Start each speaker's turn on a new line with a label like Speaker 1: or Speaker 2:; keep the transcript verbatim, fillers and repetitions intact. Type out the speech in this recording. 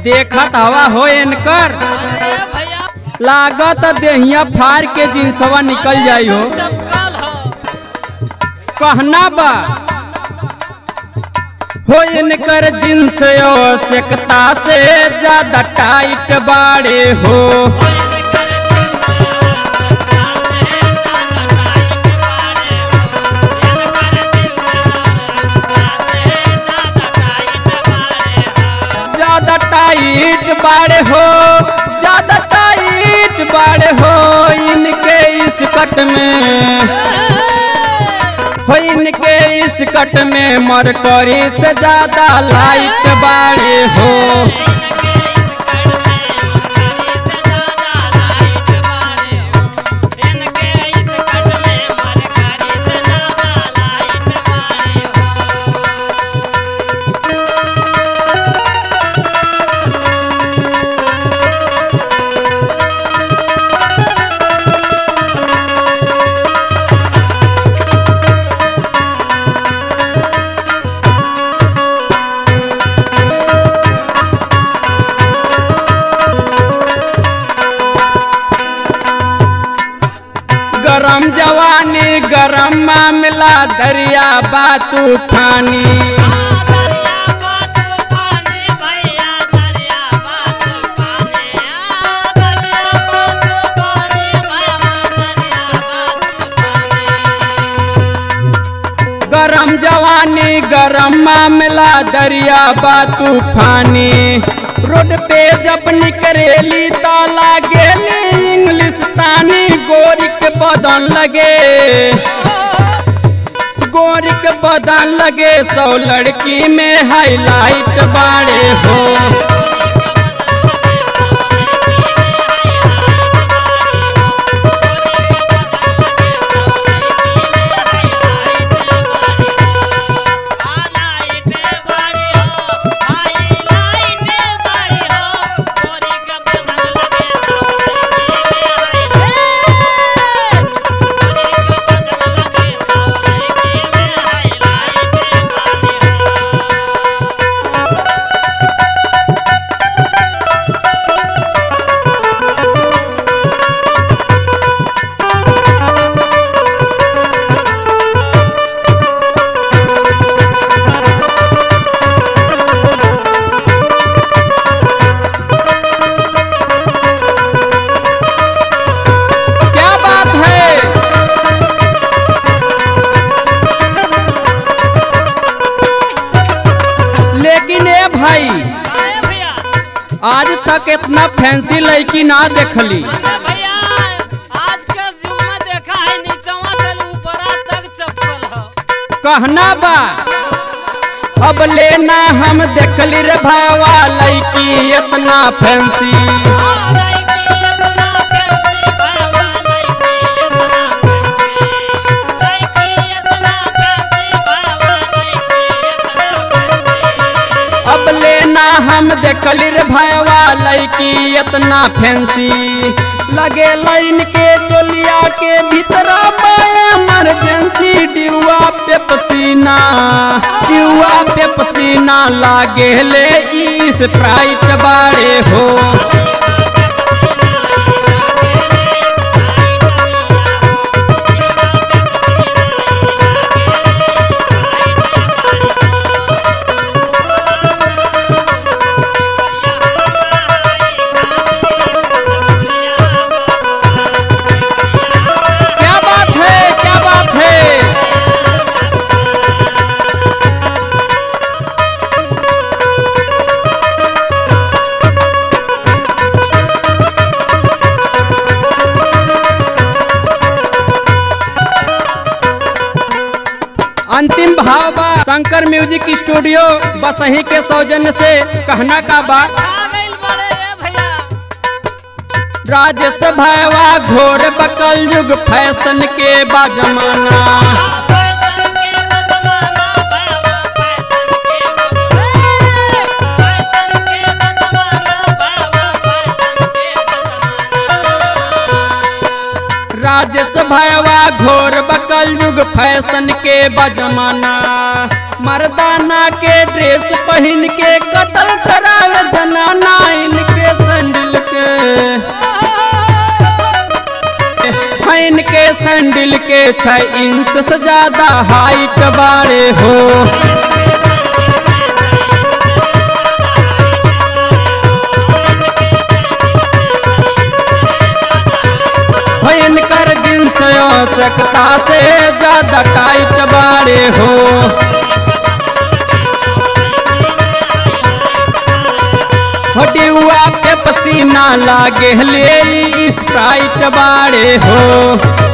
Speaker 1: देखत हवा हो इनकर लागत देहिया फाड़ के जिनसवा निकल जाई हो। कहना बा हो इनकर जिन्स आवश्यकता से ज्यादा टाइट बाड़े हो। ज्यादा टाइट बाड़े हो, ज्यादा टाइट बाड़े हो इनके इस कट में हो इनके इस कट में मरकरी से ज्यादा लाइट बाड़े हो। गरम जवानी गरम मामला दरिया बा तूफानी। गरम जवानी गरम मामला दरिया बा तूफानी। रोड पे जब निकरेली तो लागेली इंग्लिश तानी। गोरी के बदन लगे गोरी के बदन लगे सौ लड़की में हाईलाइट बाड़े हो। आज तक इतना फैंसी लड़की ना देखली।
Speaker 2: भैया आज के युग में देखा है नीचवा से ऊपर तक चप्पल हो।
Speaker 1: कहना बा अब लेना हम देखली रे भावा लड़की इतना फैंसी। अब लेना हम देखली रे भैया लड़की इतना फैंसी। लगे लाइन के चोलिया के भीतरा इमरजेंसी। डिवा पे पसीना डिवा पे पसीना लागे ले इस स्प्राइट बाड़े हो। अंतिम भाव बा शंकर म्यूजिक स्टूडियो बसही के सौजन्य से। कहना का बात राजेश भैया घोर बकल युग फैशन के बा जमाना। राजेश भैया घोर बकल युग युग फैशन के बजमाना, मर्दाना के ड्रेस पहन के कत्ल करावे जनाना। इनके सैंडल के इनके सैंडल के छह इंच से ज्यादा हाइट बाड़े हो। इनकर जींस आवश्यकता से ज्यादा टाइट बाड़े हो। हड्डीवा पे पसीना लागे ले स्प्राइट बाड़े हो।